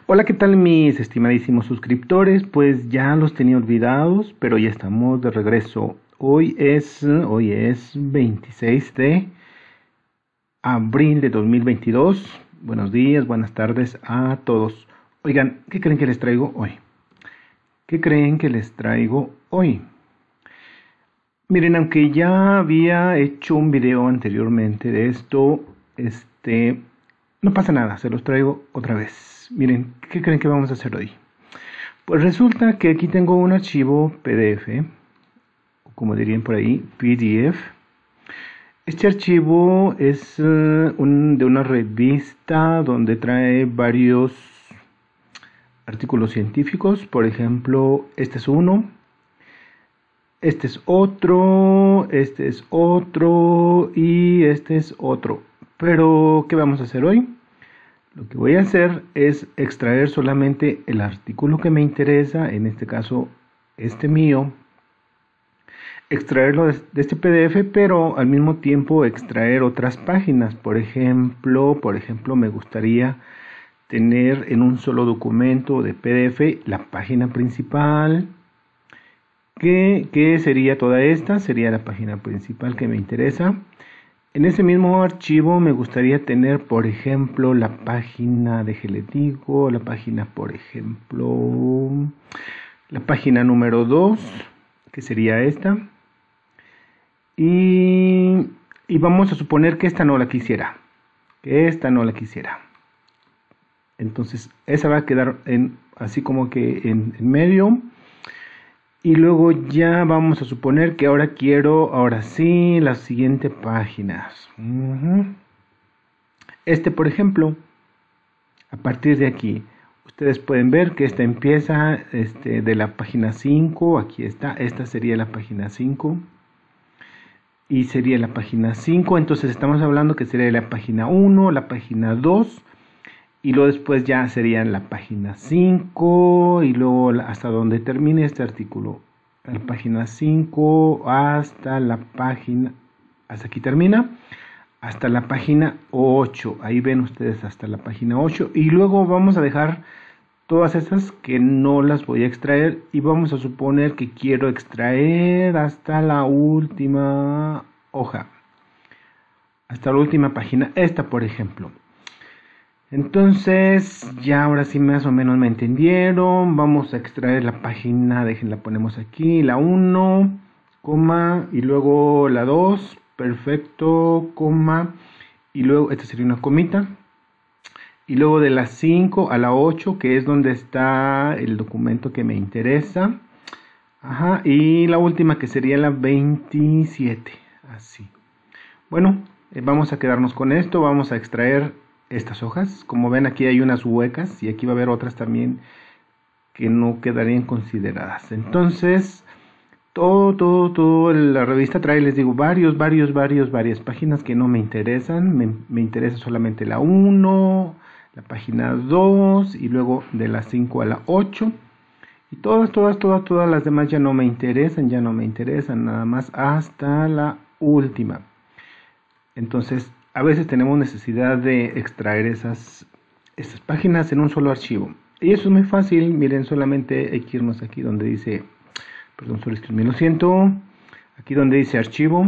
Hola, ¿qué tal mis estimadísimos suscriptores? Pues ya los tenía olvidados, pero ya estamos de regreso. Hoy es 26 de abril de 2022. Buenos días, buenas tardes a todos. Oigan, ¿qué creen que les traigo hoy? ¿Qué creen que les traigo hoy? Miren, aunque ya había hecho un video anteriormente de esto, no pasa nada, se los traigo otra vez. Miren, ¿qué creen que vamos a hacer hoy? Pues resulta que aquí tengo un archivo PDF, o como dirían por ahí, PDF. Este archivo es de una revista donde trae varios artículos científicos. Por ejemplo, este es uno, este es otro y este es otro. Pero, ¿qué vamos a hacer hoy? Lo que voy a hacer es extraer solamente el artículo que me interesa, en este caso este mío, extraerlo de este PDF, pero al mismo tiempo extraer otras páginas. Por ejemplo, me gustaría tener en un solo documento de PDF la página principal. ¿Qué sería toda esta? Sería la página principal que me interesa. En ese mismo archivo me gustaría tener, por ejemplo, la página, déjenle digo, la página, por ejemplo, la página número 2, que sería esta. Y vamos a suponer que esta no la quisiera. Entonces, esa va a quedar así como que en medio. Y luego ya vamos a suponer que ahora sí, las siguientes páginas. Por ejemplo, a partir de aquí, ustedes pueden ver que esta empieza de la página 5. Aquí está, esta sería la página 5. Y sería la página 5. Entonces estamos hablando que sería la página 1, la página 2. Y luego después ya serían la página 5 y luego hasta donde termine este artículo. La página 5 hasta aquí termina, hasta la página 8. Ahí ven ustedes hasta la página 8. Y luego vamos a dejar todas estas que no las voy a extraer y vamos a suponer que quiero extraer hasta la última hoja. Hasta la última página, esta por ejemplo. Entonces, ya ahora sí más o menos me entendieron. Vamos a extraer la página, la ponemos aquí, la 1, coma, y luego la 2, perfecto, coma, y luego, esta sería una comita. Y luego de la 5 a la 8, que es donde está el documento que me interesa. Ajá, y la última que sería la 27, así. Bueno, vamos a quedarnos con esto, vamos a extraer estas hojas. Como ven, aquí hay unas huecas y aquí va a haber otras también que no quedarían consideradas. Entonces, todo la revista trae, les digo, varias páginas que no me interesan. Me interesa solamente la 1, la página 2 y luego de la 5 a la 8. Y todas las demás ya no me interesan, nada más hasta la última. Entonces, a veces tenemos necesidad de extraer estas páginas en un solo archivo. Y eso es muy fácil. Miren, solamente hay que irnos aquí donde dice, perdón, solo escribí, lo siento. Aquí donde dice archivo,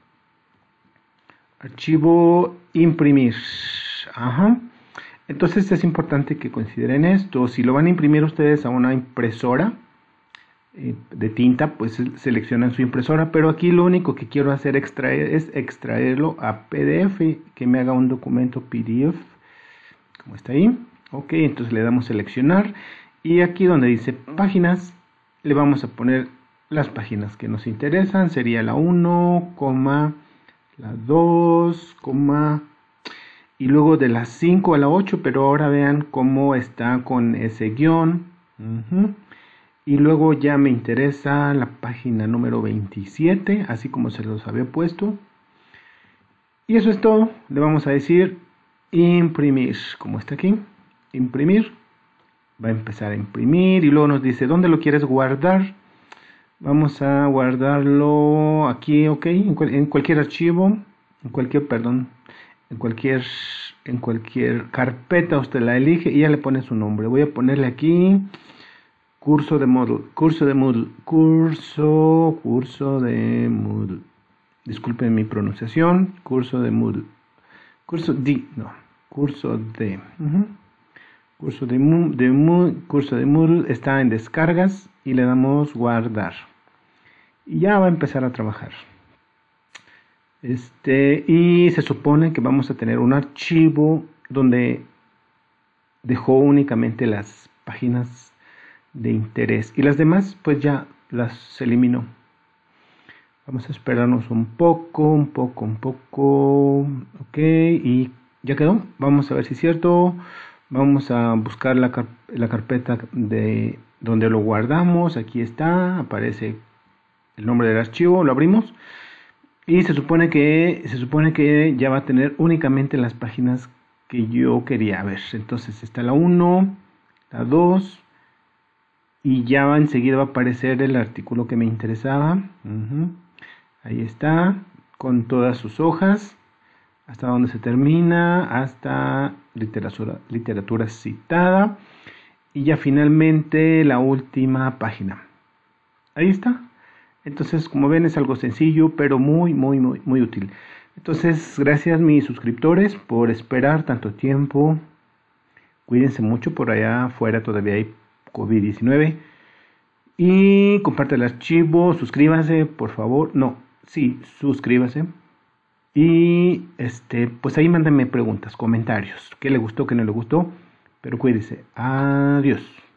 imprimir. Ajá. Entonces es importante que consideren esto. Si lo van a imprimir ustedes a una impresora de tinta, pues seleccionan su impresora, pero aquí lo único que quiero hacer es extraerlo a PDF, que me haga un documento PDF, como está ahí. Ok, entonces le damos seleccionar y aquí donde dice páginas, le vamos a poner las páginas que nos interesan. Sería la 1, la 2, y luego de la 5 a la 8, pero ahora vean cómo está con ese guión. Y luego ya me interesa la página número 27, así como se los había puesto. Y eso es todo. Le vamos a decir imprimir, como está aquí, imprimir. Va a empezar a imprimir y luego nos dice ¿dónde lo quieres guardar? Vamos a guardarlo aquí, ok, en cualquier archivo, en cualquier En cualquier carpeta usted la elige y ya le pone su nombre. Voy a ponerle aquí curso de Moodle, curso de Moodle. Disculpen mi pronunciación, curso de Moodle. Curso de Moodle está en descargas y le damos guardar. Y ya va a empezar a trabajar. Y se supone que vamos a tener un archivo donde dejó únicamente las páginas de interés y las demás pues ya las eliminó. Vamos a esperarnos un poco. Ok, y ya quedó. Vamos a ver si es cierto. Vamos a buscar la carpeta de donde lo guardamos. Aquí está, aparece el nombre del archivo, lo abrimos. Y se supone que ya va a tener únicamente las páginas que yo quería ver. Entonces está la 1, la 2 y ya enseguida va a aparecer el artículo que me interesaba. Ahí está, con todas sus hojas, hasta donde se termina, hasta literatura citada y ya finalmente la última página. Ahí está. Entonces, como ven, es algo sencillo, pero muy útil. Entonces, gracias mis suscriptores por esperar tanto tiempo. Cuídense mucho, por allá afuera todavía hay COVID-19. Y comparte el archivo, suscríbanse, por favor. Suscríbase. Y pues ahí mándenme preguntas, comentarios. ¿Qué le gustó, qué no le gustó? Pero cuídense. Adiós.